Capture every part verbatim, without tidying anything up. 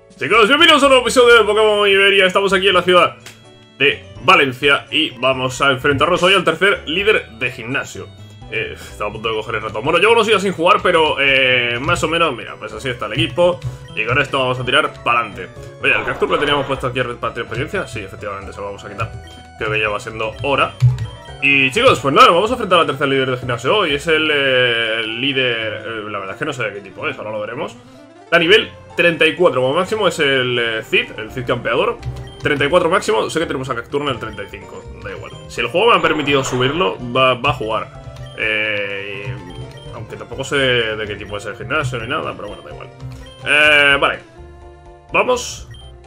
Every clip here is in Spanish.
Chicos, bienvenidos a un nuevo episodio de Pokémon Iberia. Estamos aquí en la ciudad de Valencia y vamos a enfrentarnos hoy al tercer líder de gimnasio. eh, Estaba a punto de coger el reto. Bueno, llevo unos días sin jugar, pero eh, más o menos, mira, pues así está el equipo. Y con esto vamos a tirar para adelante. Oye, el Cactus lo teníamos puesto aquí para tener experiencia. Sí, efectivamente, se lo vamos a quitar. Creo que ya va siendo hora. Y chicos, pues nada, vamos a enfrentar al tercer líder de gimnasio hoy. Es el, eh, el líder, eh, la verdad es que no sé de qué tipo es, ahora lo veremos. A nivel treinta y cuatro como máximo es el eh, Cid, el Cid campeador. Treinta y cuatro máximo, sé que tenemos a Cacturne en el treinta y cinco, da igual. Si el juego me ha permitido subirlo, va, va a jugar. Eh, y, aunque tampoco sé de qué tipo es el gimnasio ni nada, pero bueno, da igual. Eh, vale. Vamos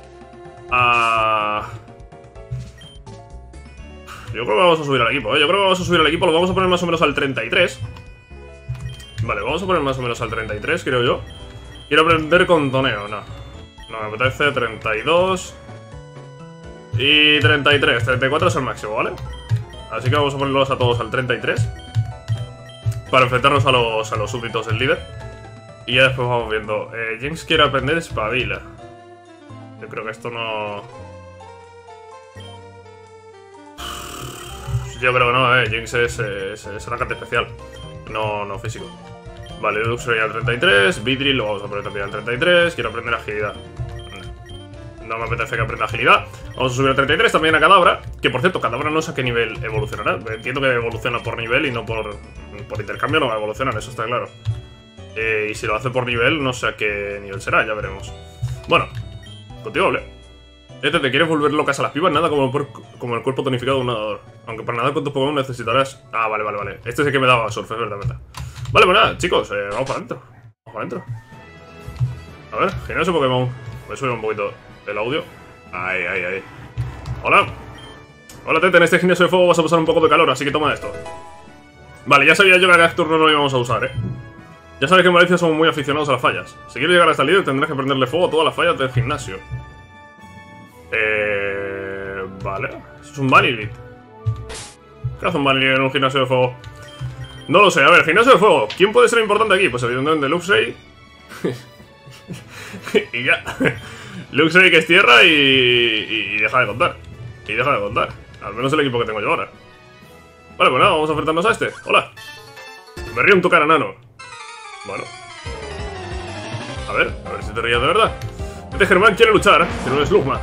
a... Yo creo que vamos a subir al equipo, ¿eh? Yo creo que vamos a subir al equipo, lo vamos a poner más o menos al treinta y tres. Vale, vamos a poner más o menos al treinta y tres, creo yo. Quiero aprender con toneo, no. No, me apetece treinta y dos. Y treinta y tres, treinta y cuatro es el máximo, ¿vale? Así que vamos a ponerlos a todos al treinta y tres. Para enfrentarnos a los, a los súbditos del líder. Y ya después vamos viendo. eh, Jinx quiere aprender espabila. Yo creo que esto no... Yo creo que no, eh. Jinx es, es, es una carta especial. No, no físico. Vale, Luxray al treinta y tres, Vidril lo vamos a poner también al treinta y tres, quiero aprender agilidad. No me apetece que aprenda agilidad. Vamos a subir al treinta y tres también a Kadabra, que por cierto, Kadabra no sé a qué nivel evolucionará. Entiendo que evoluciona por nivel y no por, por intercambio, no va a evolucionar, eso está claro. Eh, y si lo hace por nivel, no sé a qué nivel será, ya veremos. Bueno, contigo hablé. Este, ¿te quieres volver locas a las pibas? Nada como el, como el cuerpo tonificado de un nadador. Aunque para nadar con tus Pokémon necesitarás... Ah, vale, vale, vale. Este es el que me daba surf, es verdad, verdad. Vale, pues nada, chicos, eh, vamos para adentro. Vamos para adentro. A ver, gimnasio Pokémon. Voy a subir un poquito el audio. Ahí, ahí, ahí. Hola. Hola, Tete, en este gimnasio de fuego vas a pasar un poco de calor, así que toma esto. Vale, ya sabía yo que a Cacturne no lo íbamos a usar, eh. Ya sabes que en Valencia somos muy aficionados a las fallas. Si quieres llegar hasta el líder tendrás que prenderle fuego a todas las fallas del gimnasio. Eh... Vale. Eso es un Vanillit. ¿Qué hace un Vanillit en un gimnasio de fuego? No lo sé, a ver, gimnasio de fuego. ¿Quién puede ser importante aquí? Pues evidentemente Luxray. Y ya. Luxray que es tierra y, y, y deja de contar. Y deja de contar. Al menos el equipo que tengo yo ahora. Vale, pues nada, vamos a enfrentarnos a este. Hola. Me río en tu cara, nano. Bueno. A ver, a ver si te ríes de verdad. Este Germán quiere luchar, si no es Lugma.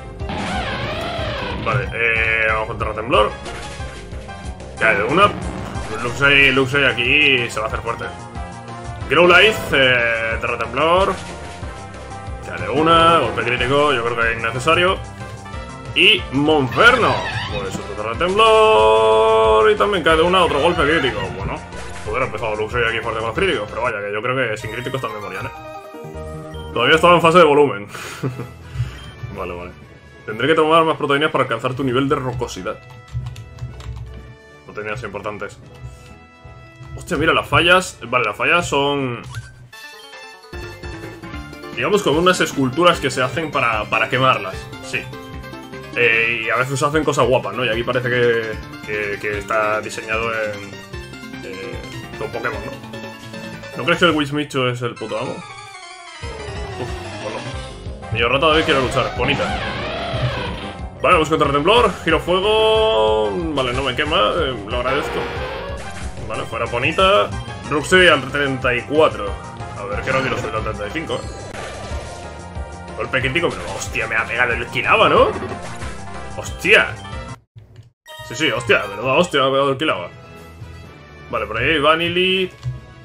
Vale, eh, vamos con Terra Temblor. Cae de una. Luxray, Luxray aquí se va a hacer fuerte. Growlithe, eh, Terra Temblor. Cae de una, golpe crítico, yo creo que es innecesario. Y Monferno. Pues otro Terra Temblor. Y también cae de una, otro golpe crítico. Bueno, hubiera empezado Luxray aquí fuerte con los críticos, pero vaya, que yo creo que sin críticos también morían, eh. Todavía estaba en fase de volumen. Vale, vale. Tendré que tomar más proteínas para alcanzar tu nivel de rocosidad. Proteínas importantes. Hostia, mira, las fallas... Vale, las fallas son... digamos como unas esculturas que se hacen para, para quemarlas. Sí. Eh, y a veces hacen cosas guapas, ¿no? Y aquí parece que, que, que está diseñado en... Eh, con Pokémon, ¿no? ¿No crees que el Wismicho es el puto amo? Uf, bueno. Niño Rata David quiere luchar. Bonita. Vale, vamos contra Temblor. Giro fuego. Vale, no me quema. Eh, lo agradezco. Vale, fuera bonita. Luxray al treinta y cuatro. A ver, que no quiero subir al treinta y cinco. Golpe crítico, pero hostia, me ha pegado el Kilava, ¿no? Hostia. Sí, sí, hostia, verdad, hostia, me ha pegado el Kilava. Vale, por ahí hay Vanillit.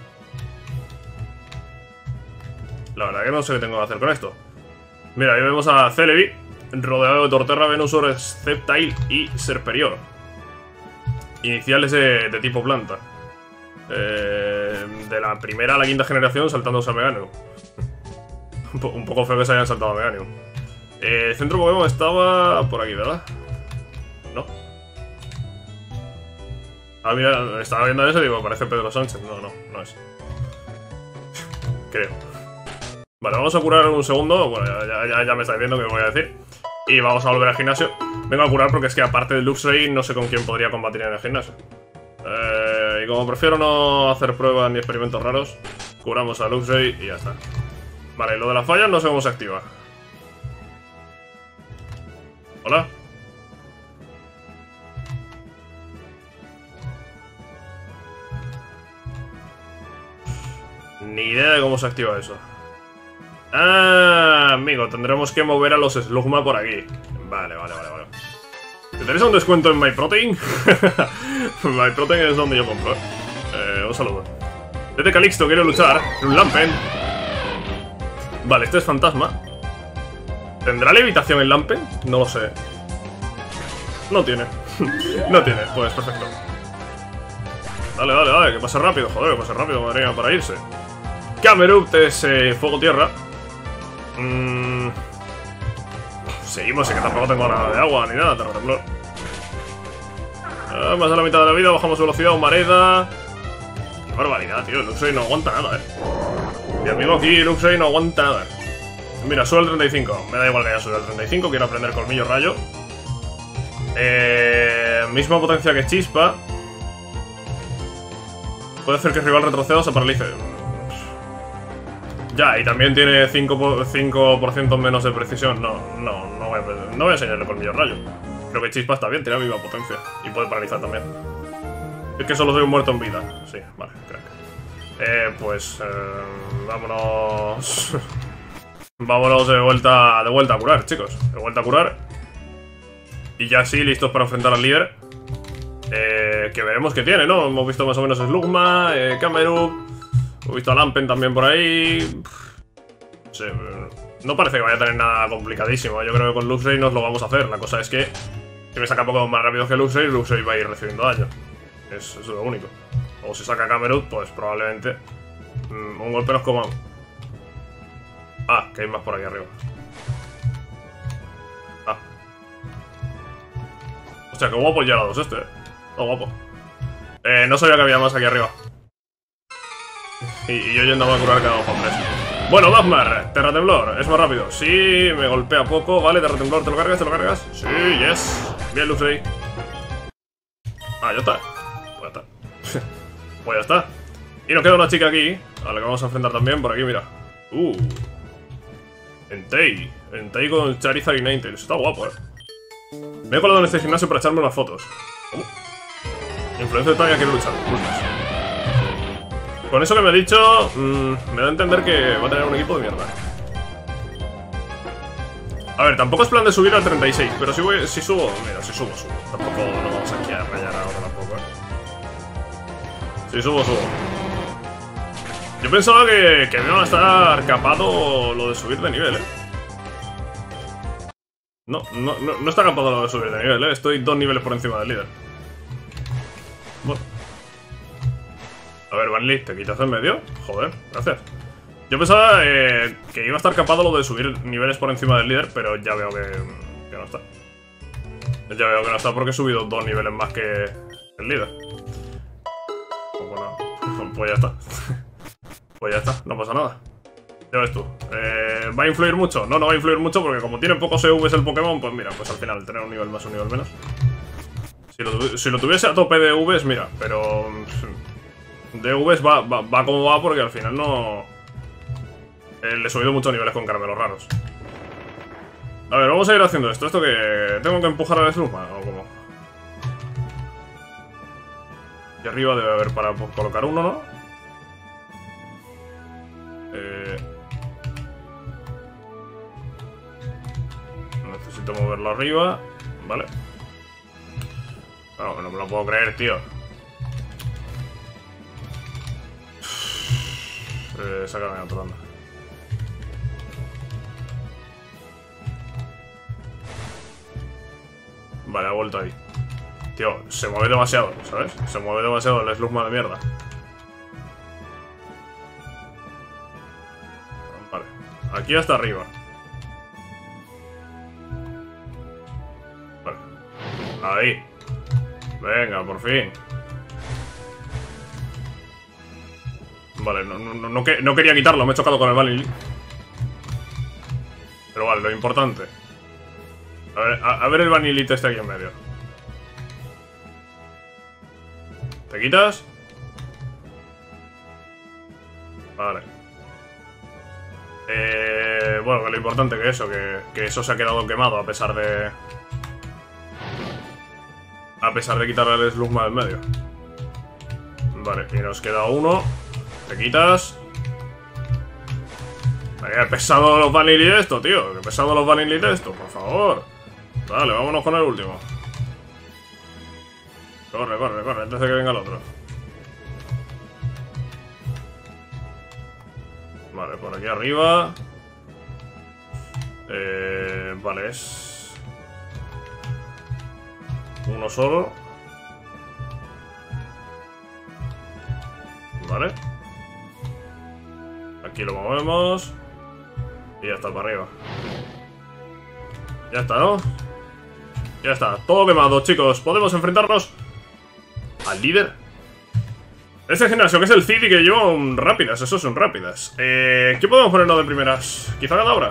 La verdad que no sé qué tengo que hacer con esto. Mira, ahí vemos a Celebi, rodeado de Torterra, Venusaur, Sceptile y Serperior. Iniciales de, de tipo planta. Eh, de la primera a la quinta generación saltándose a Meganium. un, po un poco feo que se hayan saltado a Meganium. Eh, el centro Pokémon estaba por aquí, ¿verdad? No. Ah, mira, estaba viendo eso y digo, parece Pedro Sánchez. No, no, no es. Creo. Vale, vamos a curar en un segundo. Bueno, ya, ya, ya me estáis viendo que voy a decir. Y vamos a volver al gimnasio. Vengo a curar porque es que aparte de Luxray no sé con quién podría combatir en el gimnasio. Eh, y como prefiero no hacer pruebas ni experimentos raros, curamos a Luxray y ya está. Vale, lo de las fallas no sé cómo se activa. Hola. Ni idea de cómo se activa eso. Ah, amigo, tendremos que mover a los Slugma por aquí. Vale, vale, vale, vale. ¿Te interesa un descuento en MyProtein? MyProtein es donde yo compro, ¿eh? eh un saludo. Desde Calixto quiere luchar. Un Lampen. Vale, este es fantasma. ¿Tendrá levitación el Lampen? No lo sé. No tiene. No tiene, pues perfecto. Dale, dale, dale, que pase rápido, joder, que pase rápido, madre mía, para irse. Camerupt es eh, fuego-tierra. Mm. Seguimos, y que tampoco tengo nada de agua ni nada, terremoto. Ah, más de la mitad de la vida, bajamos velocidad, humareda. Qué barbaridad, tío, Luxray no aguanta nada, eh. Mi amigo aquí, Luxray, no aguanta nada. Mira, sube al treinta y cinco, me da igual que haya subido al treinta y cinco, quiero aprender colmillo rayo. Eh, misma potencia que chispa. Puede hacer que el rival retroceda o se paralice. Ya, y también tiene cinco por ciento menos de precisión. No, no, no voy, a, no voy a enseñarle colmillo rayo. Creo que chispa está bien, tiene viva potencia. Y puede paralizar también. Es que solo soy un muerto en vida. Sí, vale, crack. Eh, pues... Eh, vámonos... vámonos de vuelta, de vuelta a curar, chicos. De vuelta a curar. Y ya sí, listos para enfrentar al líder. Eh, que veremos qué tiene, ¿no? Hemos visto más o menos Slugma, eh, Camerupt. Hemos visto a Lampen también por ahí. No sé, no parece que vaya a tener nada complicadísimo. Yo creo que con Luxray nos lo vamos a hacer. La cosa es que si me saca Pokémon más rápido que Luxray, Luxray va a ir recibiendo daño. Eso es lo único. O si saca Camerupt, pues probablemente mmm, un golpe nos comamos. Ah, que hay más por aquí arriba. Ah. Hostia, qué guapo el Gyarados este, eh. Todo guapo. Eh, no sabía que había más aquí arriba. Y, y yo yendo a curar cada dos hombres. Bueno, Magmar, Terratemblor, es más rápido. Sí, me golpea poco. Vale, Terratemblor, ¿te lo cargas? ¿Te lo cargas? Sí, yes. Bien, Luxray. Ah, ya está. Pues ya está. Pues ya está. Y nos queda una chica aquí, a la que vamos a enfrentar también. Por aquí, mira. Uh. Entei. Entei con Charizard y Ninetales. Está guapo, eh. Me he colado en este gimnasio para echarme unas fotos. ¿Cómo? Influencia de Tania quiere luchar. Luchas. Con eso que me ha dicho, mmm, me da a entender que va a tener un equipo de mierda. A ver, tampoco es plan de subir al treinta y seis, pero si, voy, si subo, mira, si subo, subo. Tampoco nos vamos aquí a rayar ahora tampoco, eh. Si subo, subo. Yo pensaba que, que me iba a estar capado lo de subir de nivel, eh. No, no, no, no está capado lo de subir de nivel, eh. Estoy dos niveles por encima del líder. Bueno. A ver, Vanilli, ¿te quitas en medio? Joder, gracias. Yo pensaba eh, que iba a estar capado lo de subir niveles por encima del líder, pero ya veo que, que no está. Ya veo que no está porque he subido dos niveles más que el líder. Pues bueno, pues ya está. Pues ya está, no pasa nada. Ya ves tú. Eh, ¿Va a influir mucho? No, no va a influir mucho porque como tiene pocos E Vs el Pokémon, pues mira, pues al final tener un nivel más o un nivel menos. Si lo, si lo tuviese a tope de Vs, mira, pero... de Vs va, va, va como va porque al final no... Eh, le he subido muchos niveles con caramelos raros. A ver, vamos a ir haciendo esto. ¿Esto que tengo que empujar a la Slugma o cómo? Aquí arriba debe haber para colocar uno, ¿no? Eh... Necesito moverlo arriba. Vale. No, no me lo puedo creer, tío. Eh, sácame otro, anda. Vale, ha vuelto ahí. Tío, se mueve demasiado, ¿sabes? Se mueve demasiado el Slugma de mierda. Vale, aquí hasta arriba. Vale. Ahí. Venga, por fin. Vale, no, no, no, no quería quitarlo, me he chocado con el Vanilli. Pero vale, lo importante. A ver, a, a ver el Vanillite este aquí en medio. ¿Te quitas? Vale. Eh, bueno, que lo importante que eso, que, que eso se ha quedado quemado a pesar de... A pesar de quitarle el slugma del medio. Vale, y nos queda uno. Te quitas. Qué pesado los vanilli de esto, tío. Qué pesado los vanilli de esto, por favor. Vale, vámonos con el último. Corre, corre, corre, antes de que venga el otro. Vale, por aquí arriba. Eh, vale, es... uno solo. Vale. Aquí lo movemos. Y ya está, para arriba. Ya está, ¿no? Ya está, todo quemado, chicos. ¿Podemos enfrentarnos al líder? Este gimnasio, que es el City, que lleva un rápidas. Esos son rápidas. eh, ¿Qué podemos ponernos de primeras? Quizá Kadabra.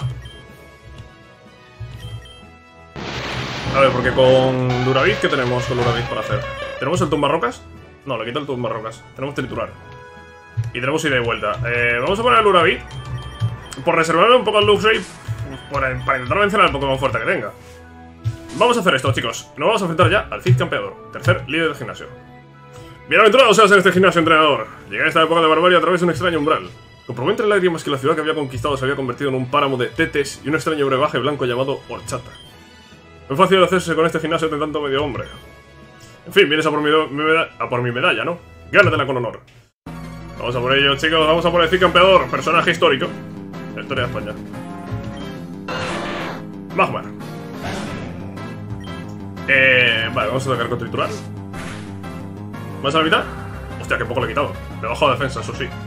A ver, porque con Luravit, ¿qué tenemos con Luravit para hacer? ¿Tenemos el tumbarrocas? No, le quito el tumbarrocas. Tenemos triturar. Y tenemos ida y vuelta. eh, Vamos a poner el Luravit por reservarme un poco el Luxray, para intentar vencer al Pokémon fuerte que tenga. Vamos a hacer esto, chicos. Nos vamos a enfrentar ya al Cid Campeador, tercer líder del gimnasio. Bienaventurados seas en este gimnasio, entrenador. Llegué a esta época de barbarie a través de un extraño umbral. Comprobé entre lágrimas que la ciudad que había conquistado se había convertido en un páramo de tetes y un extraño brebaje blanco llamado horchata. Muy fácil hacerse con este gimnasio de tanto medio hombre. En fin, vienes a por mi, mi a por mi medalla, ¿no? Gánatela con honor. Vamos a por ello, chicos. Vamos a por el Cid Campeador, personaje histórico. La historia de España. Magmar. Eh, vale, vamos a atacar con triturar. ¿Más a la mitad? Hostia, que poco le he quitado. Le he bajado defensa, eso sí.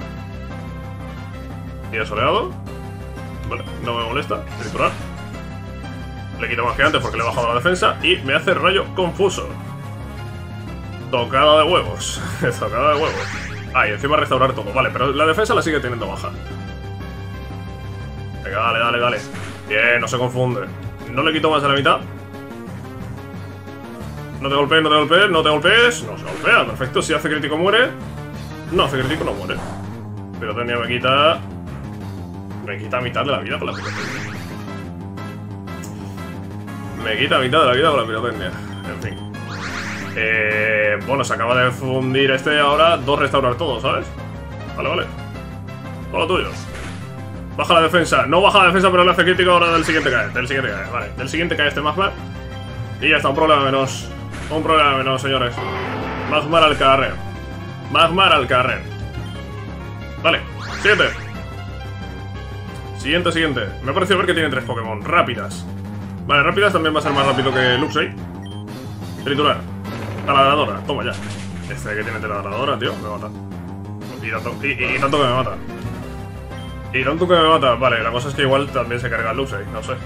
Y he soleado. Vale, no me molesta. Triturar. Le quito más que antes porque le he bajado la defensa. Y me hace rayo confuso. Tocada de huevos. Tocada de huevos. Ah, y encima restaurar todo. Vale, pero la defensa la sigue teniendo baja. Venga, dale, dale, dale. Bien, no se confunde. No le quito más de la mitad. No te golpees, no te golpees, no te golpees. No se golpea, perfecto. Si hace crítico muere. No hace crítico, no muere. Pero tenía me quita... Me quita mitad de la vida con la pirotecnia. Me quita mitad de la vida con la pirotecnia. En fin. Eh, bueno, se acaba de fundir este ahora. Dos restaurar todo, ¿sabes? Vale, vale. Todo tuyo. Baja la defensa. No baja la defensa, pero le hace crítico ahora del siguiente cae. Del siguiente cae, vale. Del siguiente cae este Magmar. Y ya está, un problema menos. Un problema menos, señores. Magmar al carrer. Magmar al carrer. Vale, siguiente. Siguiente, siguiente. Me ha parecido ver que tiene tres Pokémon. Rápidas. Vale, rápidas también va a ser más rápido que Luxray. Triturar. Taladradora, toma ya. Este que tiene taladradora, tío, me mata. Y tanto, y, y, y tanto que me mata. Y tanto que me mata. Vale, la cosa es que igual también se carga el Luxray, no sé.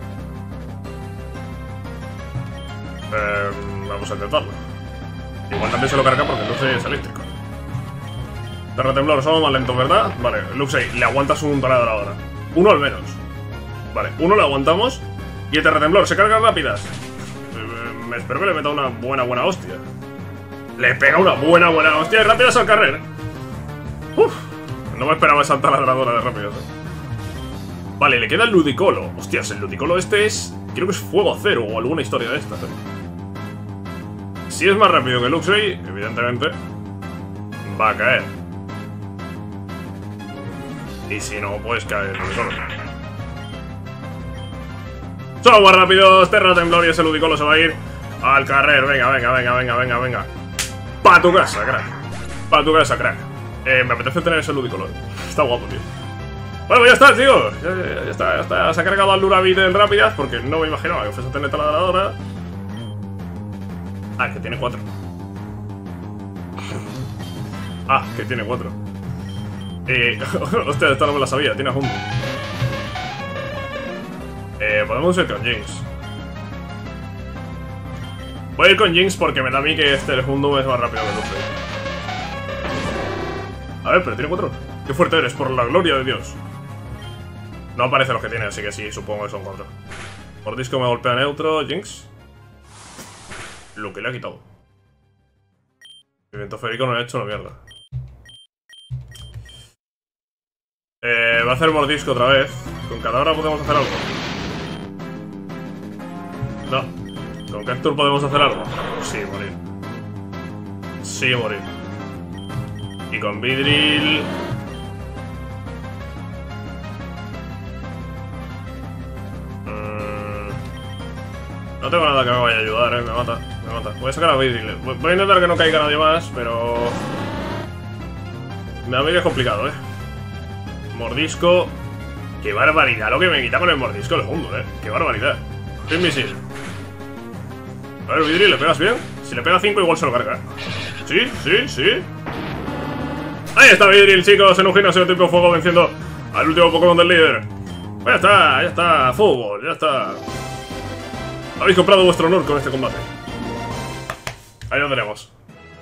Eh, vamos a intentarlo. Igual también se lo carga porque el Luxray es eléctrico. Terratemblor, somos más lentos, ¿verdad? Vale, Luxray, le aguantas un taladradora. Uno al menos. Vale, uno le aguantamos. Y el terratemblor, ¿se carga rápidas? Eh, me espero que le meta una buena, buena hostia. Le pega una buena, buena hostia y rápidas al carrer. Uf, no me esperaba esa taladradora de rápidas. eh. Vale, le queda el Ludicolo. Hostias, el Ludicolo este es... Creo que es fuego cero o alguna historia de estas. eh. Si es más rápido que Luxray, evidentemente va a caer. Y si no, pues cae el Ludicolo. Somos más rápidos, Terratemblor y ese Ludicolo se va a ir al carrer. Venga, venga, venga, venga, venga, venga. Pa' tu casa, crack. Pa' tu casa, crack. Eh, me apetece tener ese Ludicolo. Está guapo, tío. Bueno, pues ya está, tío. Ya, ya, ya está, ya está. Se ha cargado al Luravit en rápidas porque no me imaginaba que fuese a tener taladradora. Ah, que tiene cuatro. Ah, que tiene cuatro. Eh, hostia, esta no me la sabía. Tiene a Humble. Eh, podemos ir con Jinx. Voy a ir con Jinx porque me da a mí que este el Hundum es más rápido que el Luxray. A ver, pero tiene cuatro. Qué fuerte eres, por la gloria de Dios. No aparecen los que tiene, así que sí, supongo que son cuatro. Por disco me golpea neutro, Jinx. Lo que le ha quitado. El viento férico no le ha hecho una mierda. Eh, va a hacer mordisco otra vez. Con Kadabra podemos hacer algo. No, ¿Con Cactur podemos hacer algo? Sí, morir. Sí, morir. Y con Vidril... Mm... No tengo nada que me vaya a ayudar, eh. Me mata, me mata. Voy a sacar a Vidril. Voy a intentar que no caiga nadie más, pero... Me da medio complicado, eh. Mordisco... Qué barbaridad lo que me quita con el mordisco el mundo, eh. Qué barbaridad. Spin misil. A ver, Vidril, ¿le pegas bien? Si le pega cinco igual se lo carga. Sí, sí, sí. Ahí está Vidril, chicos, en un gimnasio de tipo fuego venciendo al último Pokémon del líder. Pues ya está, ya está, fútbol, ya está. Habéis comprado vuestro honor con este combate. Ahí lo tenemos.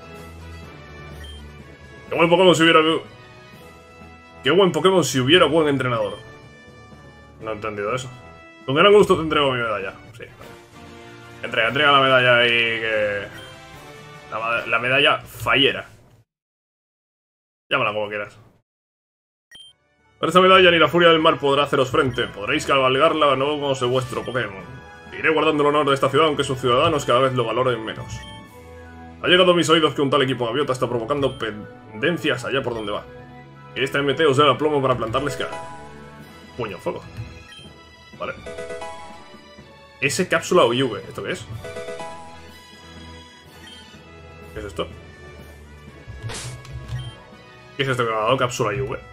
Qué buen Pokémon si hubiera... Qué buen Pokémon si hubiera buen entrenador. No he entendido eso. Con gran gusto te entrego mi medalla. Sí. Entrega, entrega la medalla y que... La, la medalla fallera. Llámala como quieras. Con esta medalla ni la furia del mar podrá haceros frente. Podréis cabalgarla a nuevos de vuestro Pokémon. Iré guardando el honor de esta ciudad, aunque sus ciudadanos cada vez lo valoren menos. Ha llegado a mis oídos que un tal equipo gaviota está provocando pendencias allá por donde va. Y esta M T os da el aplomo para plantarles cara. Puño fuego. Vale. S cápsula o I V. ¿Esto qué es? ¿Qué es esto? ¿Qué es esto que me ha dado? Cápsula I V.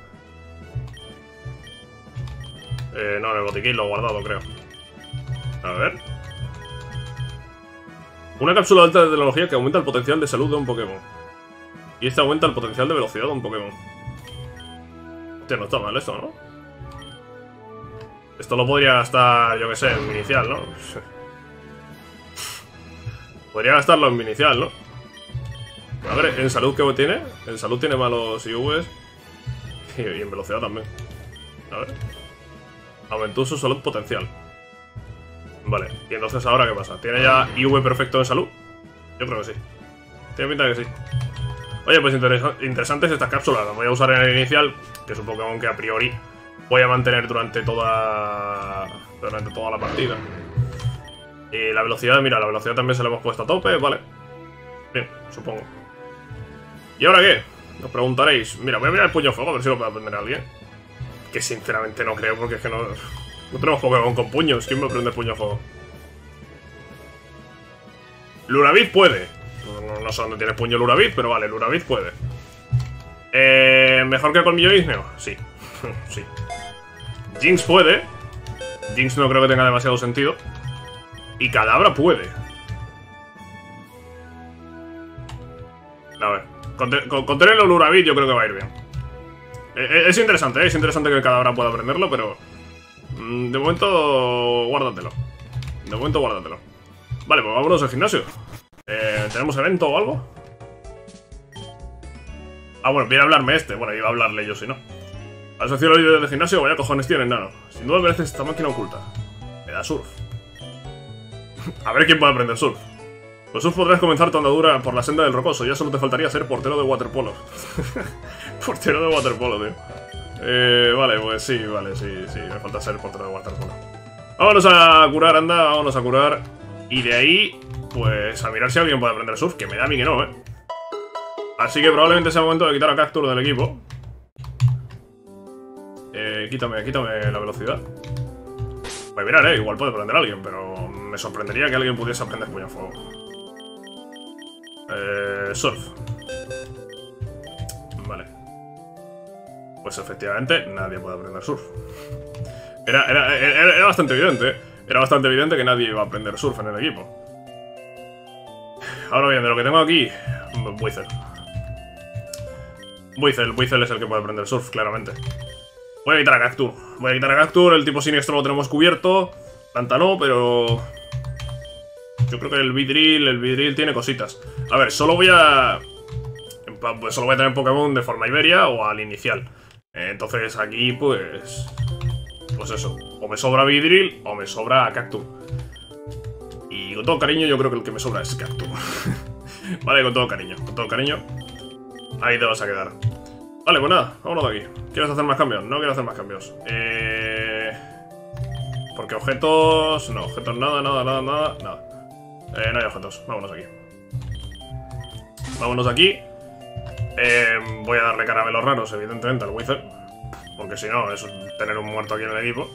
Eh, no, en el botiquín lo he guardado, creo. A ver. Una cápsula alta de tecnología que aumenta el potencial de salud de un Pokémon. Y este aumenta el potencial de velocidad de un Pokémon. Hostia, no está mal esto, ¿no? Esto lo podría gastar, yo que sé, en mi inicial, ¿no? Podría gastarlo en mi inicial, ¿no? A ver, ¿en salud qué tiene? En salud tiene malos I Vs. Y en velocidad también. A ver. Aumentó su salud potencial. Vale, y entonces ¿ahora qué pasa? ¿Tiene ya I V perfecto en salud? Yo creo que sí. Tiene pinta de que sí. Oye, pues interesa interesantes estas cápsulas. Las voy a usar en el inicial, que es un Pokémon que a priori voy a mantener durante toda durante toda la partida. Y la velocidad, mira, la velocidad también se la hemos puesto a tope, vale. Bien, supongo. ¿Y ahora qué? Os preguntaréis. Mira, voy a mirar el puño fuego a ver si lo puede aprender a alguien. Que sinceramente no creo, porque es que no... No tenemos Pokémon con puños. ¿Quién me aprende el puño fuego? Luravid puede. No, no sé dónde tiene puño Luravid, pero vale, Luravid puede. Eh, ¿Mejor que Colmillo Ígneo? Sí. Sí. Jinx puede. Jinx no creo que tenga demasiado sentido. Y Kadabra puede. A ver. Con, con, con tenerlo Luravid yo creo que va a ir bien. Eh, es interesante, ¿eh? Es interesante que el Kadabra pueda aprenderlo, pero... Mmm, de momento... Guárdatelo. De momento guárdatelo. Vale, pues vámonos al gimnasio. Eh, ¿Tenemos evento o algo? Ah, bueno, viene a hablarme este. Bueno, iba a hablarle yo si no. Al socio líder del gimnasio, vaya cojones tiene, nano. Sin duda mereces esta máquina oculta. Me da surf. A ver quién puede aprender surf. Pues surf podrás comenzar tu andadura por la senda del rocoso. Ya solo te faltaría ser portero de waterpolo. Portero de waterpolo, tío. Eh, vale, pues sí, vale, sí, sí. Me falta ser portero de waterpolo. Vámonos a curar, anda, vámonos a curar. Y de ahí, pues a mirar si alguien puede aprender surf. Que me da a mí que no, eh. Así que probablemente sea el momento de quitar a Cactur del equipo. Eh, quítame, quítame la velocidad. Voy a mirar, eh, igual puede aprender a alguien, pero me sorprendería que alguien pudiese aprender puño fuego. Eh, surf. Vale. Pues efectivamente nadie puede aprender surf. Era, era, era, era bastante evidente, ¿eh? Era bastante evidente que nadie iba a aprender surf en el equipo. Ahora bien, de lo que tengo aquí, Buizel. Buizel, Buizel es el que puede aprender surf, claramente. Voy a quitar a Cactur. Voy a quitar a Cactur, el tipo siniestro lo tenemos cubierto. Tanta no, pero... Yo creo que el Vidril, el Vidril tiene cositas. A ver, solo voy a... Pues solo voy a tener Pokémon de forma Iberia o al inicial. Entonces aquí, pues... Pues eso. O me sobra Vidril o me sobra Cactur. Y con todo cariño yo creo que el que me sobra es Cactur. Vale, con todo cariño. Con todo cariño. Ahí te vas a quedar. Vale, pues nada, vámonos de aquí. ¿Quieres hacer más cambios? No quiero hacer más cambios. Eh... Porque objetos... No, objetos nada, nada, nada, nada, nada. Eh, no hay objetos. Vámonos aquí. Vámonos aquí. Eh, voy a darle caramelos raros, evidentemente, al Wither. Porque si no, es tener un muerto aquí en el equipo.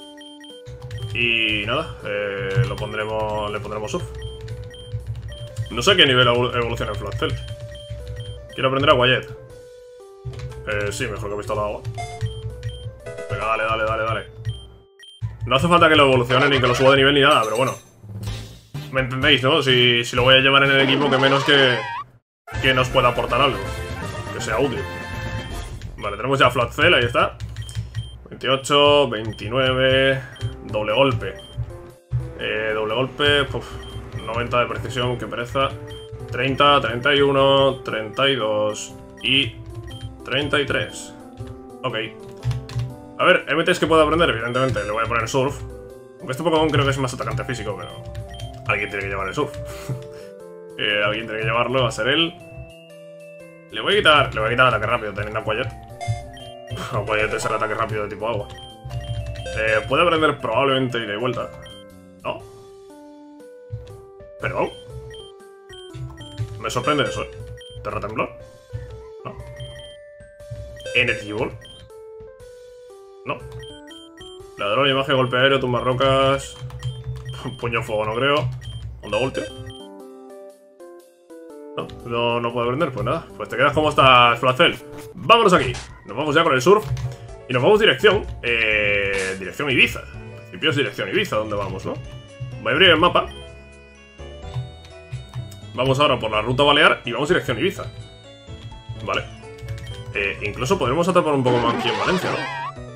Y nada, eh, lo pondremos, le pondremos surf. No sé a qué nivel evoluciona el Floatzel. Quiero aprender a Wyatt. Eh, sí, mejor que pistola de agua. Venga, dale, dale, dale, dale. No hace falta que lo evolucione ni que lo suba de nivel ni nada, pero bueno. ¿Me entendéis, no? Si, si lo voy a llevar en el equipo, que menos que, que nos pueda aportar algo. Que sea útil. Vale, tenemos ya Floatzel, ahí está. veintiocho, veintinueve. Doble golpe. Eh, doble golpe. Puf, noventa de precisión, qué pereza. treinta, treinta y uno, treinta y dos y treinta y tres. Ok. A ver, M Ts que puedo aprender, evidentemente. Le voy a poner surf. Aunque este Pokémon creo que es más atacante físico, pero alguien tiene que llevar el surf. eh, alguien tiene que llevarlo, va a ser él. Le voy a quitar, le voy a quitar ataque rápido, teniendo a Wyatt. A Wyatt es el ataque rápido de tipo agua. Eh, puede aprender probablemente ida y vuelta. ¿No? Pero me sorprende eso, ¿eh? ¿Terra temblor? No. Energy Ball. No. Ladrón, imagen, golpe aéreo, tumba rocas. Puño fuego, no creo. Onda volteo. No, no, no puedo aprender, pues nada. Pues te quedas como está Floatzel. Vámonos aquí. Nos vamos ya con el surf. Y nos vamos dirección. Eh, dirección Ibiza. En principio es dirección Ibiza donde vamos, ¿no? Voy a abrir el mapa. Vamos ahora por la ruta balear y vamos dirección Ibiza. Vale. Eh, incluso podremos atrapar un poco más aquí en Valencia, ¿no?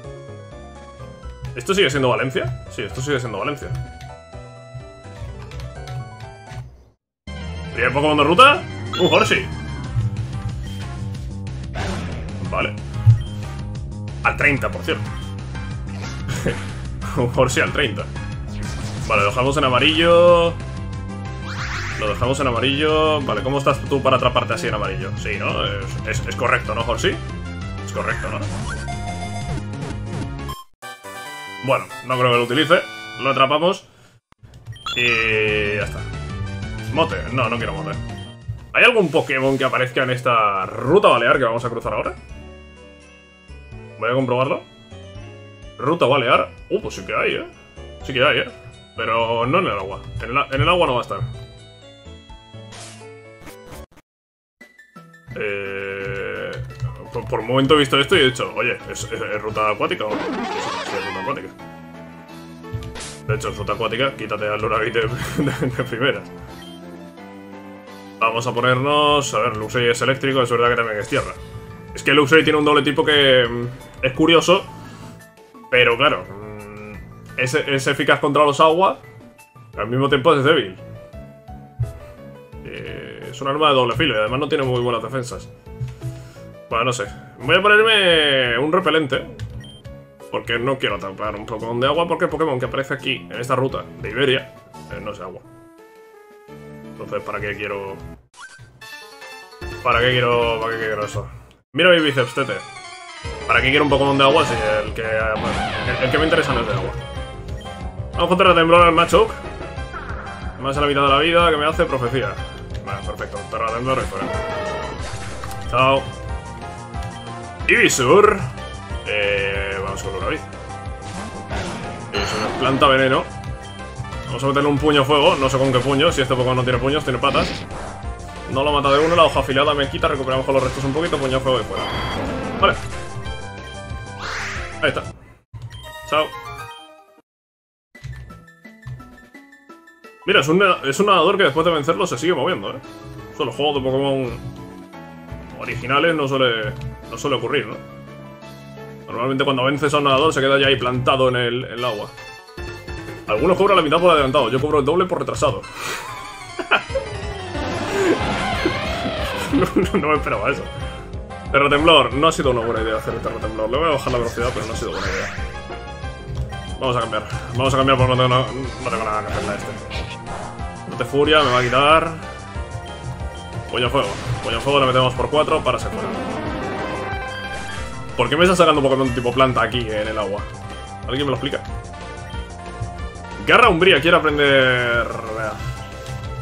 ¿Esto sigue siendo Valencia? Sí, esto sigue siendo Valencia. ¿Primer Pokémon de ruta? Un Horsey. Vale. Al treinta, por cierto. Un Horsey al treinta. Vale, lo dejamos en amarillo. Lo dejamos en amarillo. Vale, ¿cómo estás tú para atraparte así en amarillo? Sí, ¿no? Es, es, es correcto, ¿no, Horsey? Es correcto, ¿no? Bueno, no creo que lo utilice. Lo atrapamos. Y ya está. Mote. No, no quiero mote. ¿Hay algún Pokémon que aparezca en esta ruta balear que vamos a cruzar ahora? Voy a comprobarlo. Ruta balear. Uh, pues sí que hay, ¿eh? Sí que hay, ¿eh? Pero no en el agua. En el, en el agua no va a estar. Eh... Por, por un momento he visto esto y he dicho, oye, ¿es, es, es ruta acuática o no? Sí, sí, es ruta acuática. De hecho, es ruta acuática, quítate al Luravit de, de, de primeras. Vamos a ponernos... A ver, Luxray es eléctrico, es verdad que también es tierra. Es que Luxray tiene un doble tipo que mm, es curioso, pero claro, mm, es, es eficaz contra los agua, pero al mismo tiempo es débil. Eh, es un arma de doble filo y además no tiene muy buenas defensas. Bueno, no sé. Voy a ponerme un repelente, porque no quiero atrapar un Pokémon de agua, porque el Pokémon que aparece aquí, en esta ruta de Iberia, eh, no es de agua. Entonces, ¿para qué quiero...? ¿Para qué quiero...? ¿Para qué quiero eso? Mira mi bíceps, tete. ¿Para qué quiero un Pokémon de agua si el que... Bueno, el, el que me interesa no es de agua? Vamos con Terra Temblor al Machoke. Más a la mitad de la vida, que me hace profecía. Vale, perfecto. Terra Temblor y fuera. Chao. Ivisur. Eh, vamos con Luravit. Ivisur es planta veneno. Vamos a meterle un puño a fuego. No sé con qué puño. Si este Pokémon no tiene puños, tiene patas. No lo mata de uno. La hoja afilada me quita. Recuperamos con los restos un poquito. Puño a fuego y fuera. Vale. Ahí está. Chao. Mira, es un, es un nadador que después de vencerlo se sigue moviendo, ¿eh? Eso en los juegos de Pokémon originales no suele, no suele ocurrir, ¿no? Normalmente cuando vences a un nadador se queda ya ahí plantado en el, en el agua. Algunos cobran la mitad por adelantado, yo cobro el doble por retrasado. no, no, no me esperaba eso. Terra Temblor, no ha sido una buena idea hacer el Terra Temblor. Le voy a bajar la velocidad, pero no ha sido buena idea. Vamos a cambiar. Vamos a cambiar porque no tengo, no, no tengo nada que hacerle a este. Note Furia, me va a quitar. Puño Fuego. Puño Fuego le metemos por cuatro para ser fuera. ¿Por qué me está sacando un Pokémon tipo planta aquí en el agua? ¿Alguien me lo explica? Garra Umbría, quiero aprender...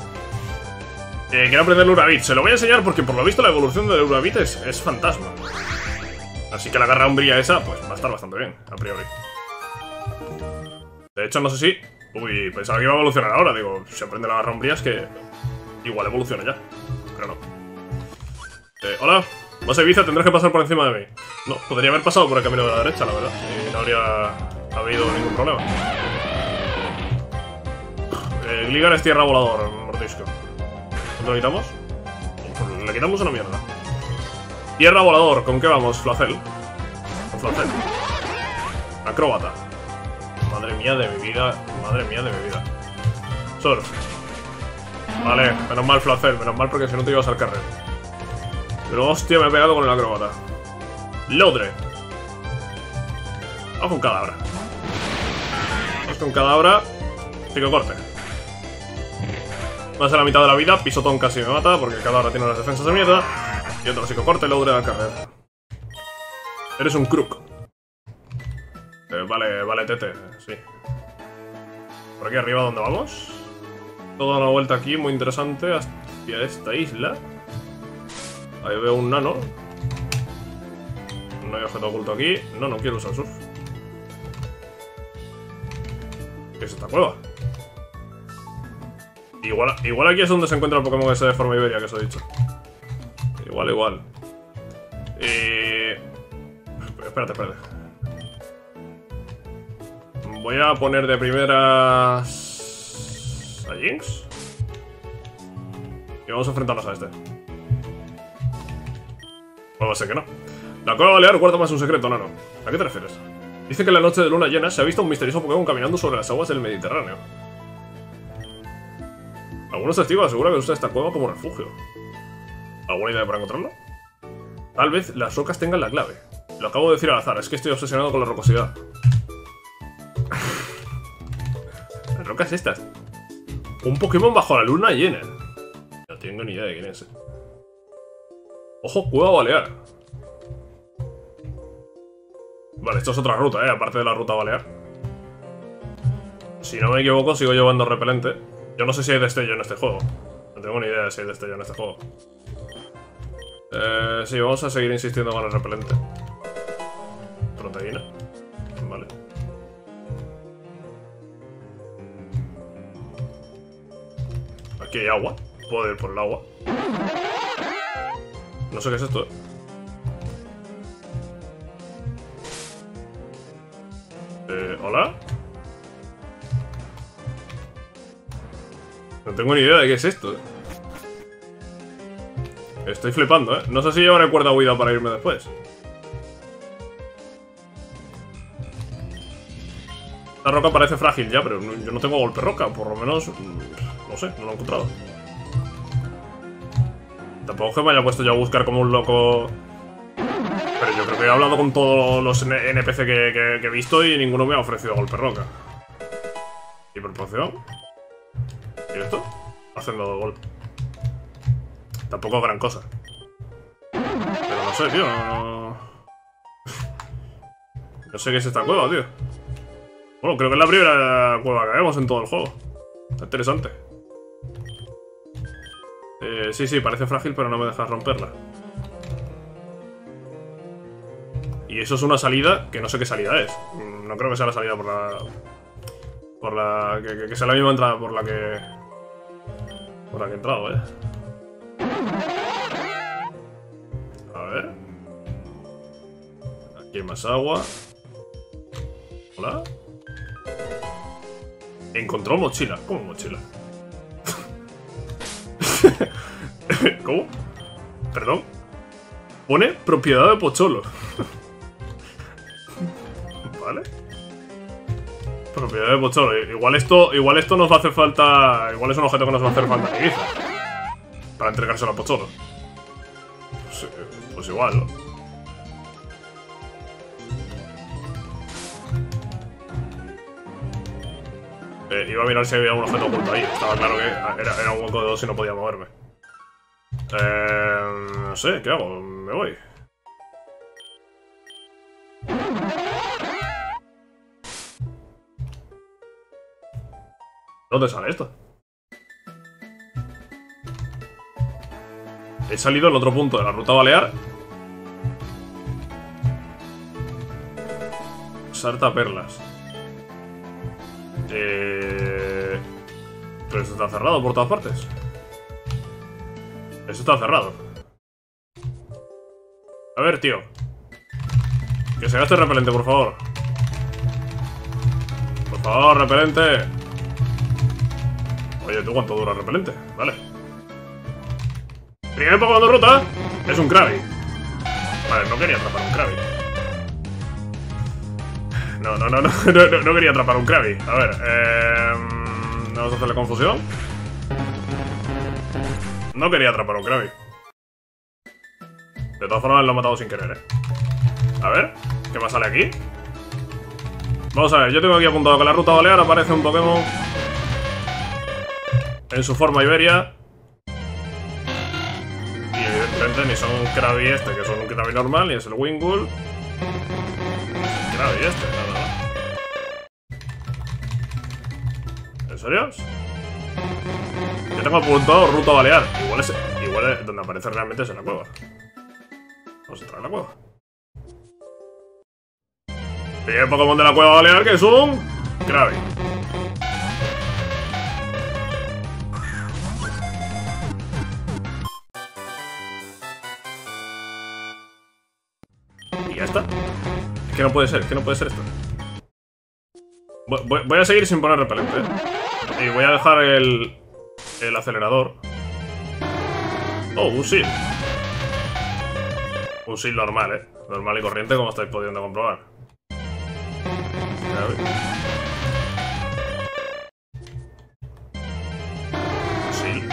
Eh, quiero aprender el Urabit. Se lo voy a enseñar porque por lo visto la evolución del Urabit es, es fantasma. Así que la garra umbría esa, pues va a estar bastante bien, a priori. De hecho, no sé si... Uy, pensaba que iba a evolucionar ahora. Digo, si aprende la garra umbría es que... igual evoluciona ya. Pero no. Eh, hola. Vas a Ibiza, tendrás que pasar por encima de mí. No, podría haber pasado por el camino de la derecha, la verdad. Y no habría habido ningún problema. Eh, Gligar es tierra volador, mordisco. ¿Cuánto le quitamos? Pues le quitamos una mierda. Tierra volador, ¿con qué vamos? Flacel. Con Flacel. Acróbata. Madre mía de mi vida. Madre mía de mi vida. Surf. Vale, menos mal Flacel, menos mal porque si no te ibas al carrer. Pero hostia, me he pegado con el acróbata. Lodre. Vamos con Cadabra. Vamos con Cadabra. Psicocorte. Más de la mitad de la vida, pisotón casi me mata porque Cadabra tiene las defensas de mierda. Y otro psicocorte, Lodre al carrer. Eres un crook. Eh, vale, vale, tete, sí. Por aquí arriba, ¿dónde vamos? Toda una vuelta aquí, muy interesante, hacia esta isla. Ahí veo un nano. No hay objeto oculto aquí. No, no quiero usar surf. ¿Qué es esta cueva? Igual, igual aquí es donde se encuentra el Pokémon ese de forma Iberia que os he dicho. Igual, igual. Eh... Espérate, espérate. Voy a poner de primeras... a Jinx. Y vamos a enfrentarnos a este. O va a ser que no. La cueva balear guarda más un secreto, Nano. ¿A qué te refieres? Dice que en la noche de luna llena se ha visto un misterioso Pokémon caminando sobre las aguas del Mediterráneo. Algunos testigos aseguran que usa esta cueva como refugio. ¿Alguna idea para encontrarlo? Tal vez las rocas tengan la clave. Lo acabo de decir al azar, es que estoy obsesionado con la rocosidad. Las rocas estas. Un Pokémon bajo la luna llena. No tengo ni idea de quién es. Ojo, cueva balear. Vale, esto es otra ruta, eh, aparte de la ruta balear. Si no me equivoco, sigo llevando repelente. Yo no sé si hay destello en este juego. No tengo ni idea de si hay destello en este juego. Eh, sí, vamos a seguir insistiendo con el repelente. Proteína. Vale. Aquí hay agua. Puedo ir por el agua. No sé qué es esto, eh. Eh, ¿hola? No tengo ni idea de qué es esto, eh. Estoy flipando, eh. No sé si llevaré cuerda huida para irme después. Esta roca parece frágil ya, pero yo no tengo golpe roca. Por lo menos, no sé, no lo he encontrado. Tampoco es que me haya puesto yo a buscar como un loco. Pero yo creo que he hablado con todos los N P C que, que, que he visto y ninguno me ha ofrecido golpe roca. ¿Y proporción? ¿Y esto? Haciendo gol. Tampoco gran cosa. Pero no sé, tío, no... No sé qué es esta cueva, tío. Bueno, creo que es la primera cueva que vemos en todo el juego. Está interesante. Eh, sí, sí, parece frágil, pero no me dejas romperla. Y eso es una salida que no sé qué salida es. No creo que sea la salida por la... Por la... Que, que, que sea la misma entrada por la que... Por la que he entrado, vaya. A ver. Aquí hay más agua. Hola. Encontró mochila. ¿Cómo mochila? ¿Cómo? Perdón. Pone propiedad de Pocholo. Vale. Propiedad de Pocholo. Igual esto, igual esto nos va a hacer falta. Igual es un objeto que nos va a hacer falta en Ibiza. Para entregárselo a Pocholo. Pues, pues igual, ¿no? Eh, iba a mirar si había un objeto oculto ahí. Estaba claro que era, era un hueco de dos y no podía moverme. Eh, no sé, ¿qué hago? Me voy. ¿Dónde sale esto? He salido al otro punto de la ruta balear. Sarta perlas. Eh... Pero esto está cerrado por todas partes. Esto está cerrado. A ver, tío. Que se gaste el repelente, por favor. Por favor, repelente. Oye, ¿tú cuánto dura el repelente? Vale. Primer Pokémon de ruta es un Krabby. Vale, no quería atrapar un Krabby. No, no, no, no, no, no quería atrapar un Krabby. A ver, eh... vamos a hacerle confusión. No quería atrapar un Krabby. De todas formas lo he matado sin querer, eh. A ver, ¿qué más sale aquí? Vamos a ver, yo tengo aquí apuntado que en la ruta balear aparece un Pokémon en su forma Iberia. Y evidentemente ni son un Krabby este, que son un Krabby normal, ni es el Wingull. Krabby este, nada. ¿En serio? Yo tengo apuntado ruta balear. Igual es, igual es donde aparece realmente es en la cueva. Vamos a entrar en la cueva. Primer Pokémon de la cueva balear, que es un Krabby. Y ya está. Es que no puede ser, es que no puede ser esto. Voy, voy a seguir sin poner repelente, ¿eh? Y voy a dejar el, el acelerador. Oh, un Seal. Un Seal normal, ¿eh? Normal y corriente, como estáis pudiendo comprobar. Un Seal.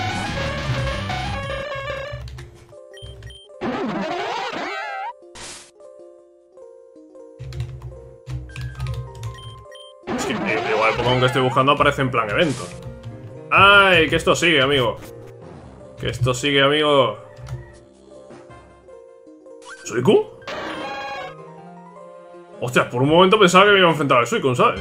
Es que igual el Pokémon que estoy buscando aparece en plan evento. ¡Ay! Que esto sigue, amigo. Que esto sigue, amigo. ¿Suicune? Hostia, por un momento pensaba que me iba a enfrentar al Suicune, ¿sabes?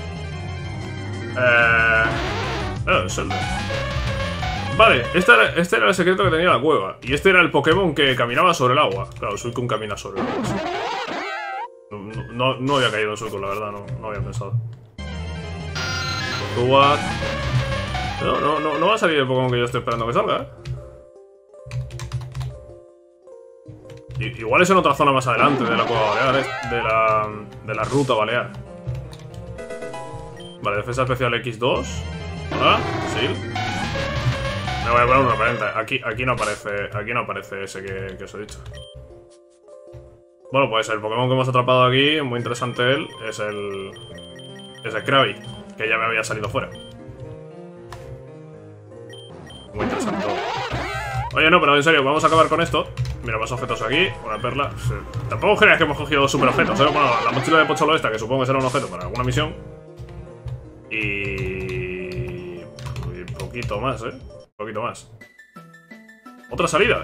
Eh... Ah, Zelda. Vale, este era, este era el secreto que tenía la cueva. Y este era el Pokémon que caminaba sobre el agua. Claro, Suicune camina sobre el agua. Sí. No, no, no había caído en Suicune, la verdad, no, no había pensado. Tortuga. No, no, no, no va a salir el Pokémon que yo estoy esperando que salga, ¿eh? Igual es en otra zona más adelante de la cueva balear, ¿eh? de, la, de la ruta balear. Vale, defensa especial equis dos. Hola, sí. Me voy a poner un repelente. Aquí, aquí no aparece. Aquí no aparece ese que, que os he dicho. Bueno, pues el Pokémon que hemos atrapado aquí, muy interesante él, es el. Es el Krabby, que ya me había salido fuera. Muy interesante todo. Oye, no, pero en serio, vamos a acabar con esto. Mira, más objetos aquí, una perla. Sí. Tampoco creas que hemos cogido super objetos, ¿eh? Bueno, la mochila de Pocholo esta, que supongo que será un objeto para alguna misión. Y... y poquito más, ¿eh? Un poquito más. ¿Otra salida?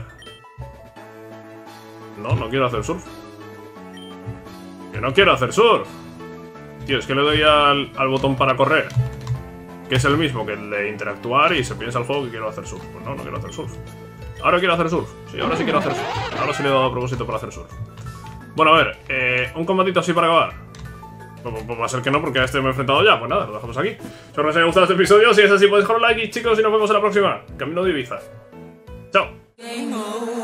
No, no quiero hacer surf. Que no quiero hacer surf. Tío, es que le doy al, al botón para correr, que es el mismo que el de interactuar, y se piensa el juego que quiero hacer surf. Pues no, no quiero hacer surf. Ahora quiero hacer surf. Sí, ahora sí quiero hacer surf. Ahora sí le he dado a propósito para hacer surf. Bueno, a ver, eh, un combatito así para acabar. Pues, pues va a ser que no, porque a este me he enfrentado ya. Pues nada, lo dejamos aquí. Espero que os haya gustado este episodio. Si es así, podéis dejar un like, y chicos, y nos vemos en la próxima. Camino de Ibiza. Chao.